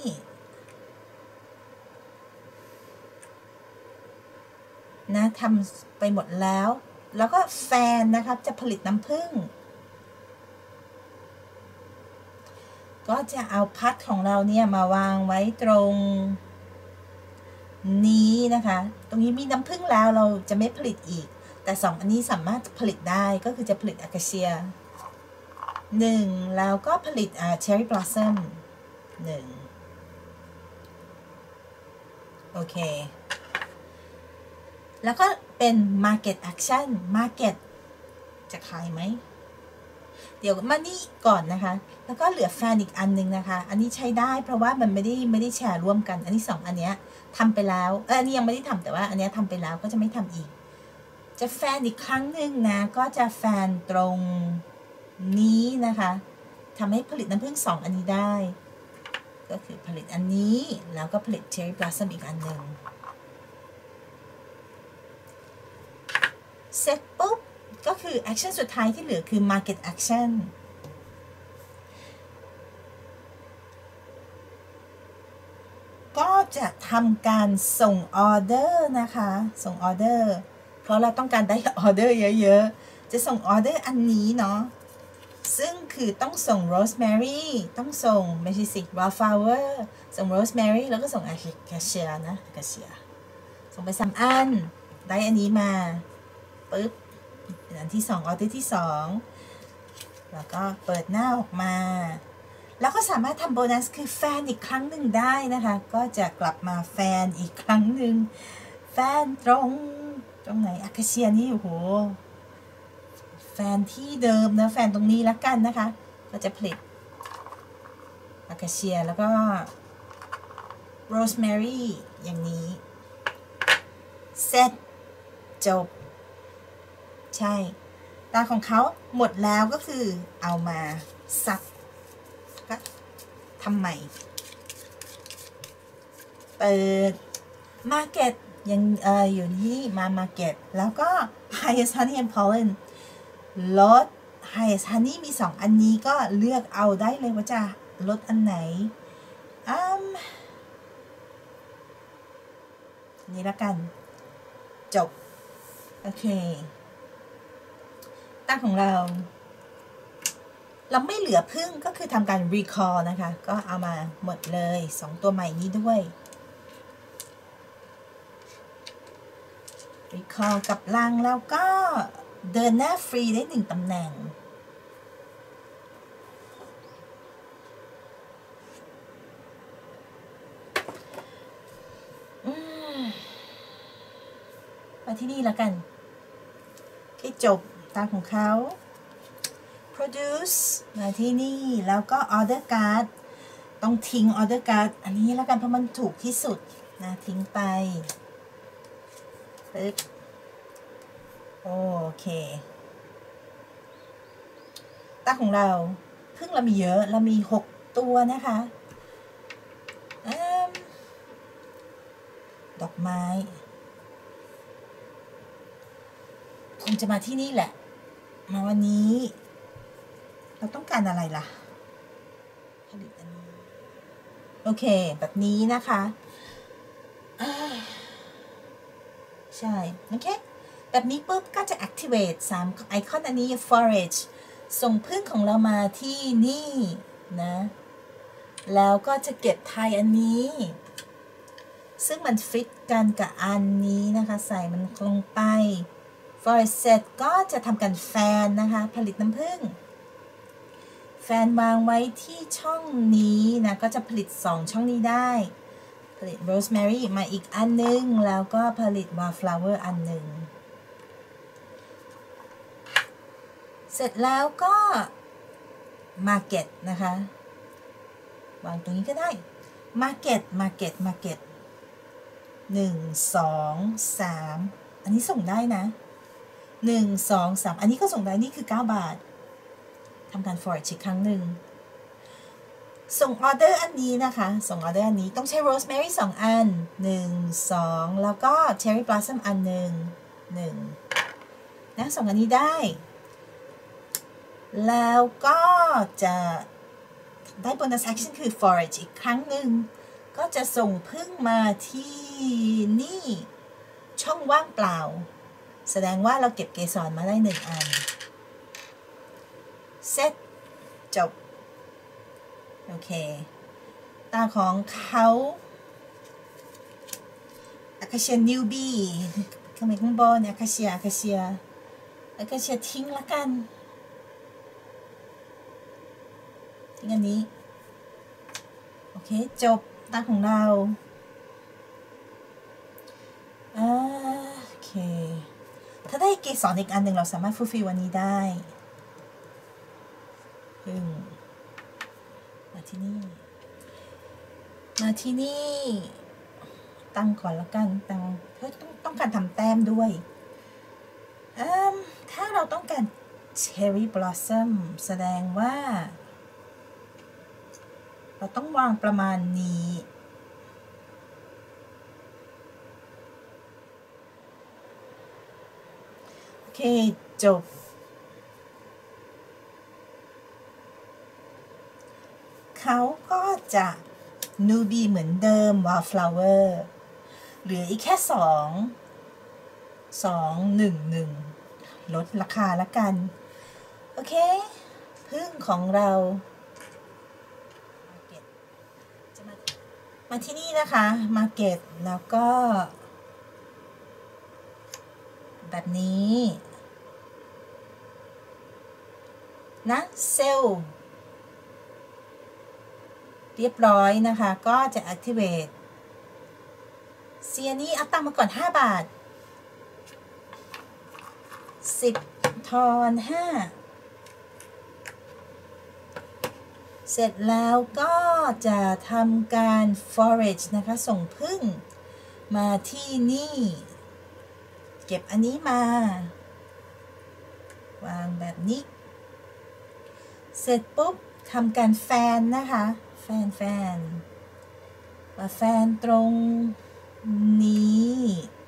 นะทำไปหมดแล้วแล้วก็แฟนนะครับจะผลิตน้ำผึ้งก็จะเอาพัดของเราเนี่ยมาวางไว้ตรงนี้นะคะตรงนี้มีน้ำผึ้งแล้วเราจะไม่ผลิตอีกแต่สองอันนี้สามารถผลิตได้ก็คือจะผลิตอะคาเซียหนึ่งแล้วก็ผลิตอ่าเชอร์รี่บลอสซัมหนึ่งโอเคแล้วก็เป็น market action market จะขายไหมเดี๋ยวมานี่ก่อนนะคะแล้วก็เหลือแฟนอีกอันนึงนะคะอันนี้ใช้ได้เพราะว่ามันไม่ได้ไม่ได้แชร์ร่วมกันอันนี้สองอันเนี้ยทำไปแล้วเอออันนี้ยังไม่ได้ทำแต่ว่าอันเนี้ยทำไปแล้วก็จะไม่ทำอีกจะแฟนอีกครั้งหนึ่งนะก็จะแฟนตรงนี้นะคะทำให้ผลิตน้ำผึ้งสองอันนี้ได้ก็คือผลิตอันนี้แล้วก็ผลิตเชอร์รี่บลอสซัมอีกอันหนึ่งเสร็จปุ๊บก็คือ action สุดท้ายที่เหลือคือ market action ก็จะทำการส่งออเดอร์นะคะส่งออเดอร์เพราะเราต้องการได้ออเดอร์เยอะๆจะส่งออเดอร์อันนี้เนาะซึ่งคือต้องส่งโรสแมรี่ต้องส่งไม่ใช่สิวอลฟลาวเวอร์ส่งโรสแมรี่แล้วก็ส่งอะคาเซียนะอะคาเซียส่งไปสามอันได้อันนี้มาปึ๊บเป็นอันที่สองออเดอร์ที่สองแล้วก็เปิดหน้าออกมาแล้วก็สามารถทำโบนัสคือแฟนอีกครั้งหนึ่งได้นะคะก็จะกลับมาแฟนอีกครั้งหนึ่งแฟนตรงตรงไหนอะคาเซียนี่โอ้โหแฟนที่เดิมนะแฟนตรงนี้แล้วกันนะคะก็จะผลิตอะคาเซียแล้วก็โรสแมรี่อย่างนี้เสร็จจบใช่ตาของเขาหมดแล้วก็คือเอามาซักก็ทำใหม่เปิด Market ยังเอออยู่ที่มา Market แล้วก็ Highest Honey and Pollen ลด Highest Honey มีสองอันนี้ก็เลือกเอาได้เลยว่าจะลดอันไหนอืมนี่ละกันจบโอเคตั้งของเราเราไม่เหลือพึ่งก็คือทำการ recall นะคะก็เอามาหมดเลยสองตัวใหม่นี้ด้วย recall กับลังแล้วก็เดินหน้าฟรีได้หนึ่งตำแหน่งมาที่นี่แล้วกันที่จบตามของเขา produce มาที่นี่แล้วก็ order card ต้องทิ้ง order card อันนี้แล้วกันเพราะมันถูกที่สุดนะทิ้งไปปึ๊บโอเคตาของเราเพิ่งเรามีเยอะเรามีหกตัวนะคะดอกไม้คงจะมาที่นี่แหละมาวันนี้เราต้องการอะไรล่ะผลิตอันนี้โอเคแบบนี้นะคะใช่โอเคแบบนี้ปุ๊บก็จะ activate สามไอคอนอันนี้ forage ส่งพึ่งของเรามาที่นี่นะแล้วก็จะเก็บไทยอันนี้ซึ่งมันฟิตกันกับอันนี้นะคะใส่มันลงไป forage เสร็จก็จะทำการแฟนนะคะผลิตน้ำผึ้งแฟนวางไว้ที่ช่องนี้นะก็จะผลิตสองช่องนี้ได้ผลิตโรสแมรี่มาอีกอันนึงแล้วก็ผลิตวาฟลาวเวอร์อันหนึ่งเสร็จแล้วก็ Market นะคะวางตรงนี้ก็ได้ Market Market Market หนึ่ง สอง สามอันนี้ส่งได้นะหนึ่ง สอง สามอันนี้ก็ส่งได้นี่คือเก้าบาททำการ forage อีกครั้งหนึ่งส่งออเดอร์อันนี้นะคะส่งออเดอร์อันนี้ต้องใช้โรสแมรี่สองอันหนึ่ง สองแล้วก็เชอร์รี่บลอสซัมอันหนึ่งหนึ่งนะส่งอันนี้ได้แล้วก็จะได้โบนัสแอคชั่นคือ forage อีกครั้งหนึ่งก็จะส่งพึ่งมาที่นี่ช่องว่างเปล่าแสดงว่าเราเก็บเกสรมาได้หนึ่งอันเสร็จจบโอเคตาของเขาอาคาเชียนิวบี้ข้างบนข้างบนอาคาเชียอาคาเชียอาคาเชียทิ้งละกันทิ้งอันนี้โอเคจบตาของเราโอเคถ้าได้เกสรอีกอันหนึ่งเราสามารถฟูลฟิลวันนี้ได้พึ่งมาที่นี่มาที่นี่ตั้งก่อนแล้วกันตั้งเพื่อต้องต้องการทำแต้มด้วยถ้าเราต้องการ Cherry Blossom แสดงว่าเราต้องวางประมาณนี้โอเคจบเขาก็จะนูบีเหมือนเดิม Wildflower เหลืออีกแค่สองสองหนึ่งหนึ่งลดราคาละกันโอเคพึ่งของเราจะมามาที่นี่นะคะ Market แล้วก็แบบนี้นะเซลล์เรียบร้อยนะคะก็จะ activate เสียนี้เอาตังค์มาก่อนห้าบาทสิบทอนห้าเสร็จแล้วก็จะทำการ forage นะคะส่งพึ่งมาที่นี่เก็บอันนี้มาวางแบบนี้เสร็จปุ๊บทำการแฟนนะคะแฟนแฟนมาแฟนตรงนี้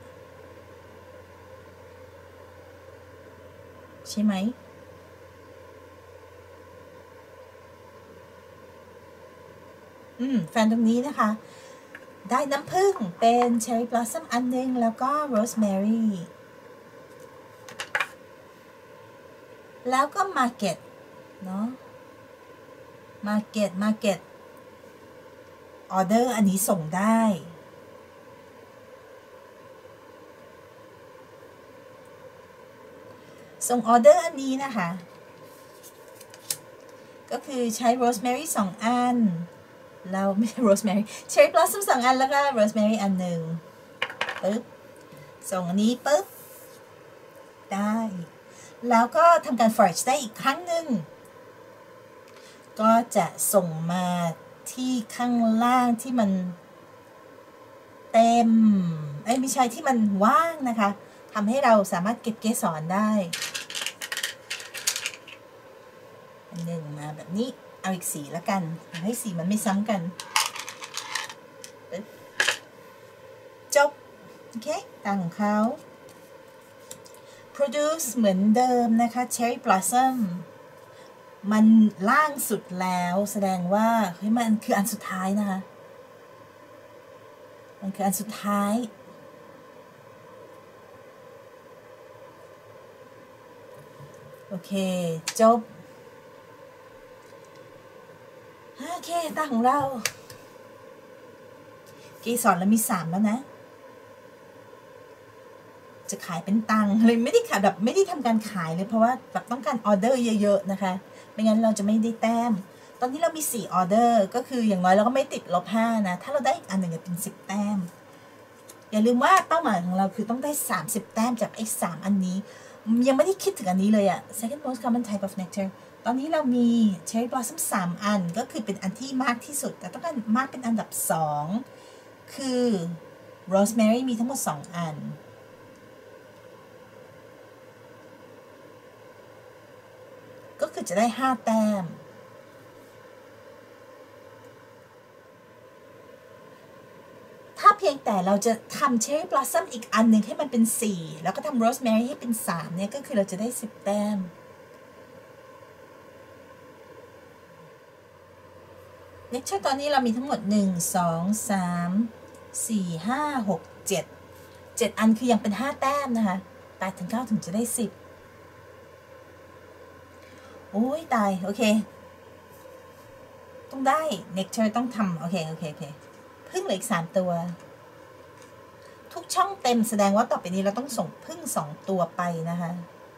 ใช่ไหมอืมแฟนตรงนี้นะคะได้น้ำผึ้งเป็นเชอร์รี่บลอสซัมอันนึงแล้วก็โรสแมรี่แล้วก็มาร์เก็ตเนาะมาร์เก็ตมาร์เก็ตออเดอร์อันนี้ส่งได้ส่งออเดอร์อันนี้นะคะก็คือใช้โรสแมรี่สองอันเราไม่ใช่โรสแมรี่เชอร์รี่บลอสซัมสองอันแล้วก็โรสแมรี่อันหนึ่งปึ๊บส่งอันนี้ปึ๊บได้แล้วก็ทำการ forage ได้อีกครั้งหนึ่งก็จะส่งมาที่ข้างล่างที่มันเต็มเอ้ยไม่ใช่ที่มันว่างนะคะทำให้เราสามารถเก็บเกสรได้อันหนึ่งมาแบบนี้เอาอีกสีแล้วกันให้สีมันไม่ซ้ำกันจบโอเคต่างของเขา produce เหมือนเดิมนะคะ cherry blossom มันล่างสุดแล้วแสดงว่าเฮ้ยมันคืออันสุดท้ายนะคะมันคืออันสุดท้ายโอเคจบโอเคตาของเราเกสรแล้วมีสามแล้วนะจะขายเป็นตังค์เลยไม่ได้ขายแบบไม่ได้ทำการขายเลยเพราะว่าแบบต้องการออเดอร์เยอะๆนะคะไม่งั้นเราจะไม่ได้แต้มตอนนี้เรามีสี่ออเดอร์ก็คืออย่างน้อยเราก็ไม่ติดลบห้านะถ้าเราได้อีกอันหนึ่งจะเป็นสิบแต้มอย่าลืมว่าเป้าหมายของเราคือต้องได้สามสิบแต้มจากไอ้สามอันนี้ยังไม่ได้คิดถึงอันนี้เลยอะ second most common type of nectar ตอนนี้เรามี cherry blossom สามอันก็คือเป็นอันที่มากที่สุดแต่ต้องการมากเป็นอันดับสองคือ rosemary มีทั้งหมดสองอันก็คือจะได้ห้าแต้มแต่เราจะทำเชอร์รี่บลอสซัมอีกอันหนึ่งให้มันเป็นสี่แล้วก็ทำโรสแมรี่ให้เป็นสามเนี่ยก็คือเราจะได้สิบแต้มเลคเชอร์ตอนนี้เรามีทั้งหมดหนึ่ง สอง สาม สี่ ห้า หก เจ็ด เจ็ดอันคือยังเป็นห้าแต้มนะคะแปดถึงเก้าถึงจะได้สิบโอ้ยตายโอเคต้องได้เลคเชอร์ต้องทำโอเคโอเคโอเคพึ่งเหลืออีกสามตัวทุกช่องเต็มแสดงว่าต่อไปนี้เราต้องส่งพึ่งสองตัวไปนะคะ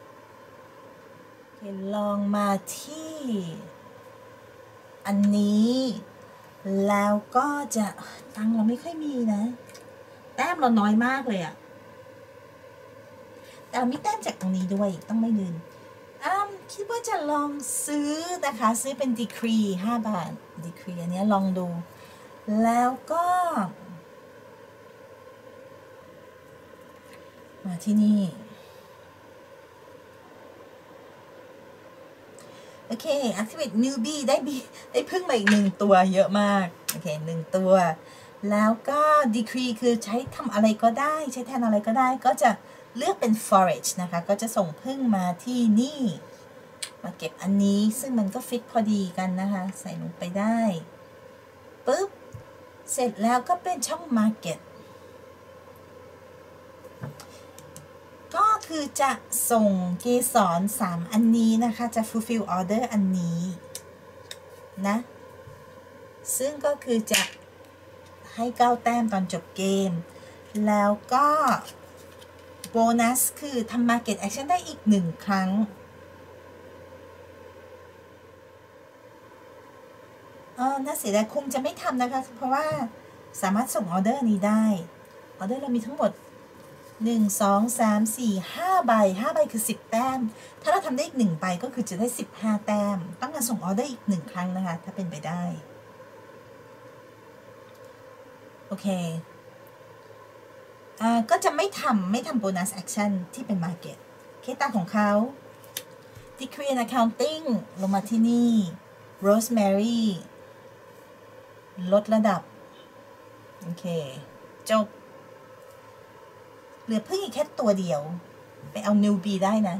ลองมาที่อันนี้แล้วก็จะตังเราไม่ค่อยมีนะแต้มเราน้อยมากเลยอะแต่เรามีแต้มจากตรงนี้ด้วยต้องไม่ลืมอ่าคิดว่าจะลองซื้อนะคะซื้อเป็นดีครีห้าบาทดีครีอันนี้ลองดูแล้วก็มาที่นี่โอเค activate newbie ได้บีได้พึ่งมาอีกหนึ่งตัวเยอะมากโอเคหนึ่งตัวแล้วก็ decree คือใช้ทำอะไรก็ได้ใช้แทนอะไรก็ได้ก็จะเลือกเป็น forage นะคะก็จะส่งพึ่งมาที่นี่มาเก็บอันนี้ซึ่งมันก็ฟิตพอดีกันนะคะใส่ลงไปได้ปุ๊บเสร็จแล้วก็เป็นช่อง market ก็คือจะส่งเกสรสามอันนี้นะคะจะ fulfill order อันนี้นะซึ่งก็คือจะให้เก้าแต้มตอนจบเกมแล้วก็โบนัสคือทำ market action ได้อีกหนึ่งครั้งเออน่าเสียดายคงจะไม่ทำนะคะเพราะว่าสามารถส่งออเดอร์นี้ได้ออเดอร์เรามีทั้งหมดหนึ่ง สอง สาม สี่ ห้าใบห้าใบคือสิบแต้มถ้าเราทำได้อีกหนึ่งใบก็คือจะได้สิบห้าแต้มต้องการส่งออเดอร์อีกหนึ่งครั้งนะคะถ้าเป็นไปได้โอเคอ่าก็จะไม่ทำไม่ทำโบนัสแอคชั่นที่เป็น Market เคสตาของเขา Decree and Accounting ลงมาที่นี่ Rosemary ลดระดับโอเคจบเหลือพึ่งอีกแค่ตัวเดียวไปเอา Newbie ได้นะ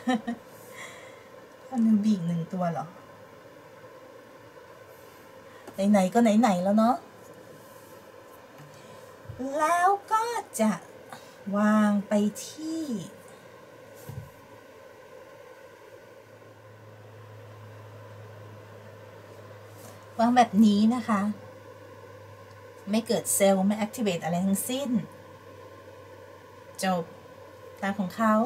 เอา Newbie อีกหนึ่งตัวเหรอไหนๆก็ไหนๆแล้วเนาะแล้วก็จะวางไปที่วางแบบนี้นะคะไม่เกิดเซลล์ไม่ activate อะไรทั้งสิ้นจบตามของเขา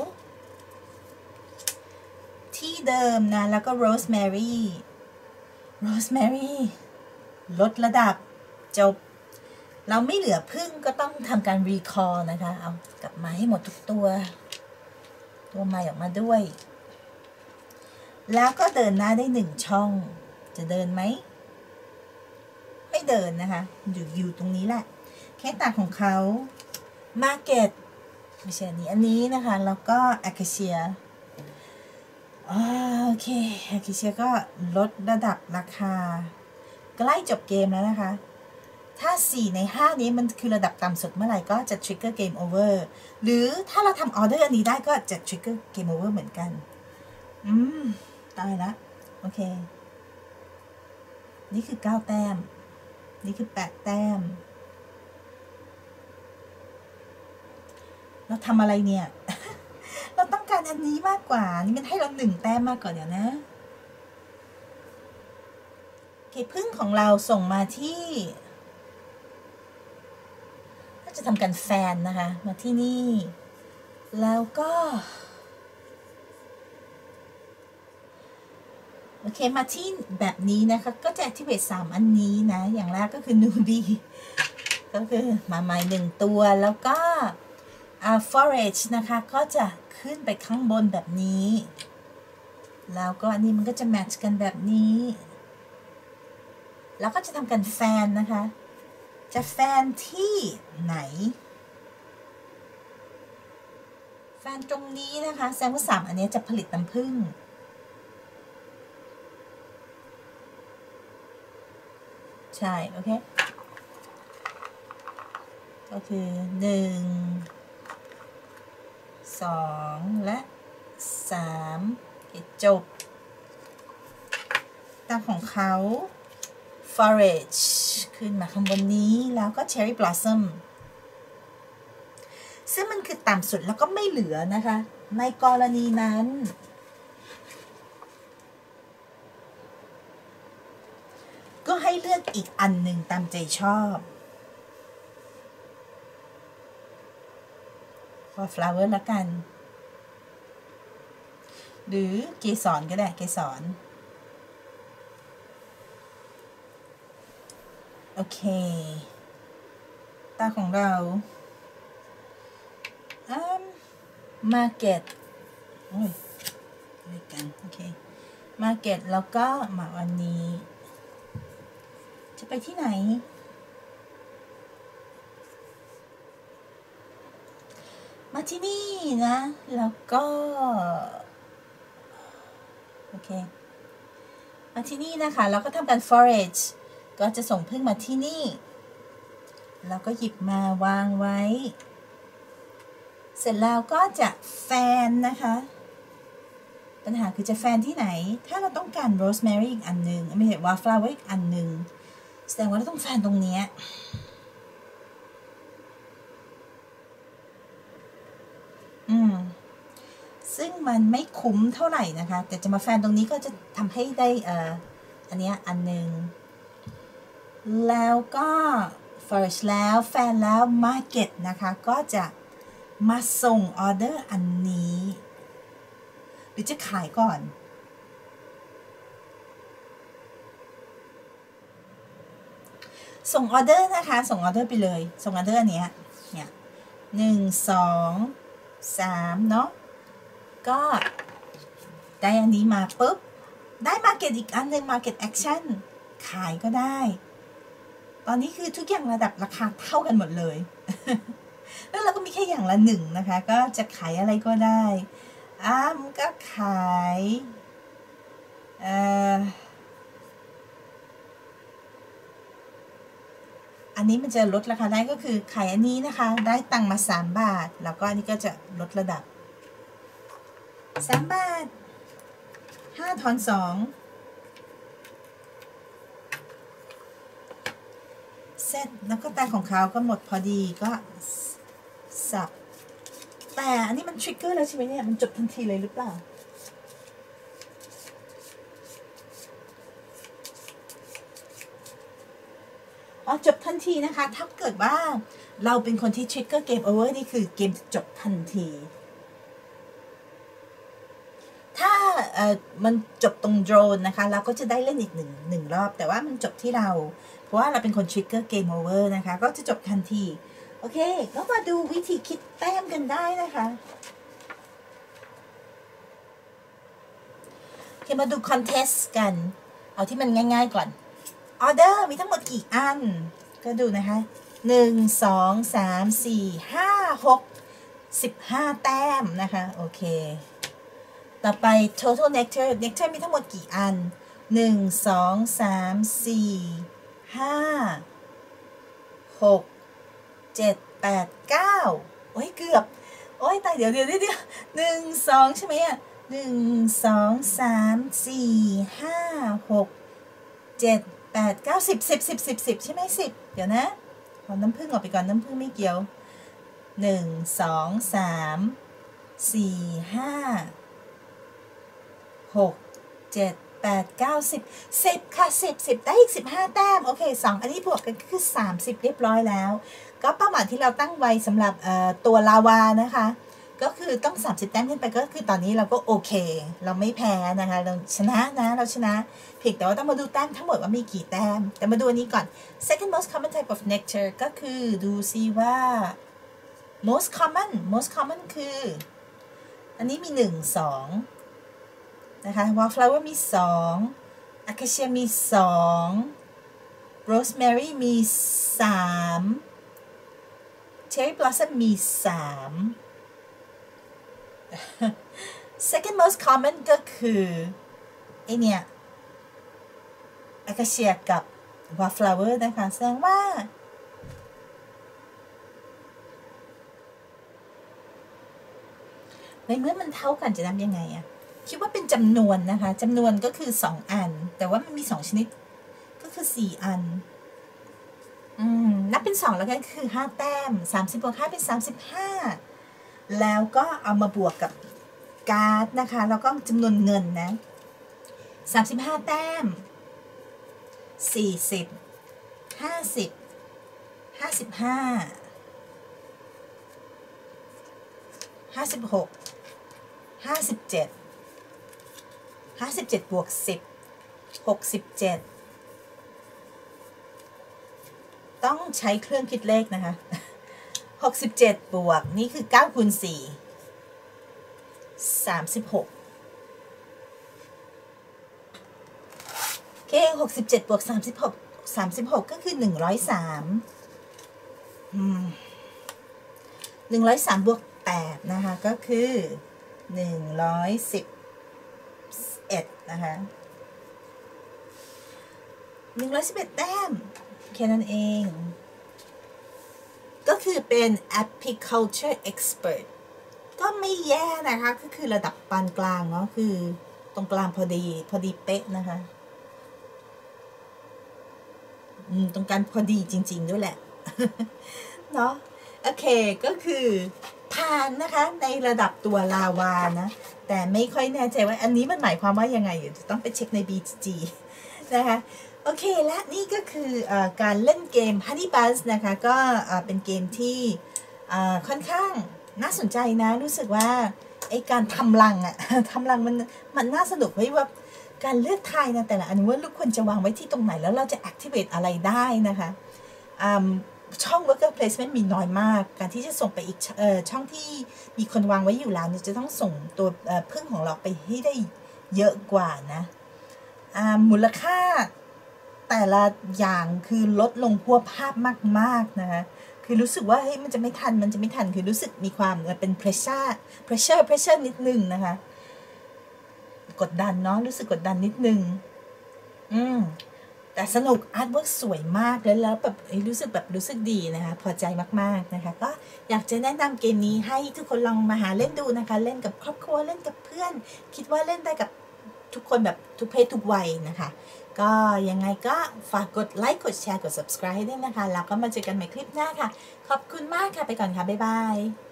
ที่เดิมนะแล้วก็ Rosemary Rosemary ลดระดับจบเราไม่เหลือพึ่งก็ต้องทำการ recall นะคะเอากลับมาให้หมดทุกตัวตัวใหม่ออกมาด้วยแล้วก็เดินหน้าได้หนึ่งช่องจะเดินไหมไม่เดินนะคะอยู่อยู่ตรงนี้แหละแค่ต่างของเขา market ไม่ใช่อันนี้อันนี้นะคะแล้วก็ acacia โอเค acacia ก็ลดระดับราคาใกล้จบเกมแล้วนะคะถ้าสี่ในห้านี้มันคือระดับต่ำสุดเมื่อไหร่ก็จะ trigger game over หรือถ้าเราทำออเดอร์อันนี้ได้ก็จะ trigger game over เหมือนกันอืมตายละโอเคนี่คือเก้าแต้มนี่คือแปดแต้มเราทำอะไรเนี่ย เราต้องการอันนี้มากกว่านี่มันให้เราหนึ่งแต้มมากกว่าเดี๋ยวนะโอเคพึ่งของเราส่งมาที่จะทำการแฟนนะคะมาที่นี่แล้วก็โอเคมาที่แบบนี้นะคะก็จะ activate สามอันนี้นะอย่างแรกก็คือ newbie ก็คือมาใหม่หนึ่งตัวแล้วก็ forage นะคะก็จะขึ้นไปข้างบนแบบนี้แล้วก็อันนี้มันก็จะแมทช์กันแบบนี้แล้วก็จะทำการแฟนนะคะจะแฟนที่ไหนแฟนตรงนี้นะคะแซมว่าสามอันนี้จะผลิตน้ำผึ้งใช่โอเคก็คือหนึ่งสองและสามจบตาของเขา forage ขึ้นมาข้างบนนี้แล้วก็ cherry blossom ซึ่งมันคือต่ำสุดแล้วก็ไม่เหลือนะคะในกรณีนั้นก็ให้เลือกอีกอันหนึ่งตามใจชอบว่า flower ละกันหรือเกสรก็ได้เกสรโอเคตาของเราอืม market โอ้ยอะไรกันโอเค market แล้วก็มาวันนี้จะไปที่ไหนมาที่นี่นะแล้วก็โอเคมาที่นี่นะคะแล้วก็ทำการ forage ก็จะส่งพึ่งมาที่นี่แล้วก็หยิบมาวางไว้เสร็จแล้วก็จะแฟนนะคะปัญหาคือจะแฟนที่ไหนถ้าเราต้องการ rosemary อีกอันหนึ่งไม่ใช่ wildflower อีกอันหนึ่งแสดงว่าเราต้องแฟนตรงนี้อืมซึ่งมันไม่คุ้มเท่าไหร่นะคะแต่จะมาแฟนตรงนี้ก็จะทำให้ได้เอ่ออันนี้อันหนึ่งแล้วก็ forage แล้วแฟนแล้ว market นะคะก็จะมาส่งออเดอร์อันนี้หรือจะขายก่อนส่งออเดอร์นะคะส่งออเดอร์ไปเลยส่งออเดอร์อันเนี้ยเนี่ยหนึ่งสองสามเนาะก็ได้อันนี้มาปุ๊บได้ market อีกอันหนึ่ง market action ขายก็ได้ตอนนี้คือทุกอย่างระดับราคาเท่ากันหมดเลยแล้วเราก็มีแค่อย่างละหนึ่งนะคะก็จะขายอะไรก็ได้อ้ามก็ขายเอ่ออันนี้มันจะลดราคาได้ก็คือขายอันนี้นะคะได้ตังค์มาสามบาทแล้วก็อันนี้ก็จะลดระดับสามบาทห้าทอนสองเสร็จแล้วก็ตาของเขาก็หมดพอดีก็สับแต่อันนี้มันทริกเกอร์แล้วใช่ไหมเนี่ยมันจบทันทีเลยหรือเปล่าอ๋อจบทันทีนะคะถ้าเกิดว่าเราเป็นคนที่ทริกเกอร์เกมโอเวอร์นี่คือเกมจะจบทันทีถ้าเอ่อมันจบตรงโดรนนะคะเราก็จะได้เล่นอีกหนึ่งหนึ่งรอบแต่ว่ามันจบที่เราเพราะว่าเราเป็นคนทริกเกอร์เกมโอเวอร์นะคะก็จะจบทันทีโอเคก็มาดูวิธีคิดแต้มกันได้นะคะโอเคมาดูคอนเทสต์กันเอาที่มันง่ายๆก่อนออเดอร์มีทั้งหมดกี่อันก็ดูนะคะหนึ่งสองสามสี่ห้าหกสิบห้าแต้มนะคะโอเคต่อไป total nectar nectar มีทั้งหมดกี่อันหนึ่งสองสามสี่ห้าหกเจ็ดแปดเก้าโอ้ยเกือบโอ้ยตายเดี๋ยวเดี๋ยวเดี๋ยวหนึ่งสองใช่ไหมอ่ะหนึ่งสองสามสี่ห้าหกเจ็ดแปดเก้าสิบสิบสิบสิบสิบใช่ไหมสิบเดี๋ยวนะขอน้ำผึ้งออกไปก่อนน้ำผึ้งไม่เกี่ยวหนึ่งสองสามสี่ห้าหกเจ็ดแปดเก้าสิบสิบค่ะสิบสิบได้อีกสิบห้าแต้มโอเคสองอันนี้บวกกันก็คือสามสิบเรียบร้อยแล้วก็เป้าหมายที่เราตั้งไว้สำหรับตัวลาวานะคะก็คือต้องสามสิบแต้มขึ้นไปก็คือตอนนี้เราก็โอเคเราไม่แพ้นะคะเราชนะนะเราชนะเพียงแต่ว่าต้องมาดูแต้มทั้งหมดว่ามีกี่แต้มแต่มาดูอันนี้ก่อน second most common type of nectar ก็คือดูซิว่า most common most common คืออันนี้มีหนึ่ง สองนะคะ wildflower มีสอง acacia มีสอง rosemary มีสาม cherry blossom มีสาม second most common ก็คือไอเนี่ย acacia กับ wildflower นะคะแสดงว่าในเมื่อมันเท่ากันจะนับยังไงอะคิดว่าเป็นจำนวนนะคะจำนวนก็คือสองอันแต่ว่ามันมีสองชนิดก็คือสี่อันอืมนับเป็นสองแล้วกันคือห้าแต้มสามสิบบวกห้าเป็นสามสิบห้าแล้วก็เอามาบวกกับการ์ดนะคะแล้วก็จำนวนเงินนะสามสิบห้าแต้มสี่สิบห้าสิบห้าสิบห้าห้าสิบหกห้าสิบเจ็ดห้าสิบเจ็ดบวกสิบหกสิบเจ็ดต้องใช้เครื่องคิดเลขนะคะหกสิบเจ็ดบวกนี่คือเก้าคูณสี่สามสิบหกโอเคหกสิบเจ็ดบวกสามสิบหกสามสิบหกก็คือหนึ่งร้อยสามอืมหนึ่งร้อยสามบวกแปดนะคะก็คือหนึ่งร้อยสิบเอ็ดนะคะหนึ่งร้อยสิบเอ็ดแต้มแค่นั้นเองก็คือเป็น apiculture expert ก็ไม่แย่นะคะก็คือระดับปานกลางเนาะคือตรงกลางพอดีพอดีเป๊ะนะคะอืมตรงกลางพอดีจริงๆด้วยแหละ เนาะโอเคก็คือผ่านนะคะในระดับตัวลาวานะแต่ไม่ค่อยแน่ใจว่าอันนี้มันหมายความว่ายังไงจะต้องไปเช็คใน บี จี นะคะโอเคและนี่ก็คืออการเล่นเกม Honey Buzz นะคะก็เป็นเกมที่ค่อนข้างน่าสนใจนะรู้สึกว่าไอการทำรังอะทำรังมันมันน่าสนุกเพราะว่าการเลือกทายนะแต่ละอันว่าลูกควรจะวางไว้ที่ตรงไหนแล้วเราจะ activate อะไรได้นะคะช่อง worker placement มีน้อยมากการที่จะส่งไปอีกช่องที่มีคนวางไว้อยู่แล้วเนี่ยจะต้องส่งตัวพึ่งของเราไปให้ได้เยอะกว่านะมูลค่าแต่ละอย่างคือลดลงพวกภาพมากๆนะคะคือรู้สึกว่าเฮ้ยมันจะไม่ทันมันจะไม่ทันคือรู้สึกมีความเป็น pressure pressure pressure นิดนึงนะคะกดดันเนาะรู้สึกกดดันนิดนึงอืมแต่สนุกอาร์ตเวิร์กสวยมากเลยแล้วแบบรู้สึกแบบรู้สึกดีนะคะพอใจมากๆนะคะก็อยากจะแนะนำเกมนี้ให้ทุกคนลองมาหาเล่นดูนะคะเล่นกับครอบครัวเล่นกับเพื่อนคิดว่าเล่นได้กับทุกคนแบบทุกเพศทุกวัยนะคะก็ยังไงก็ฝากกดไลค์กดแชร์กด subscribe ด้วยนะคะแล้วก็มาเจอกันใหม่คลิปหน้าค่ะขอบคุณมากค่ะไปก่อนค่ะบ๊ายบาย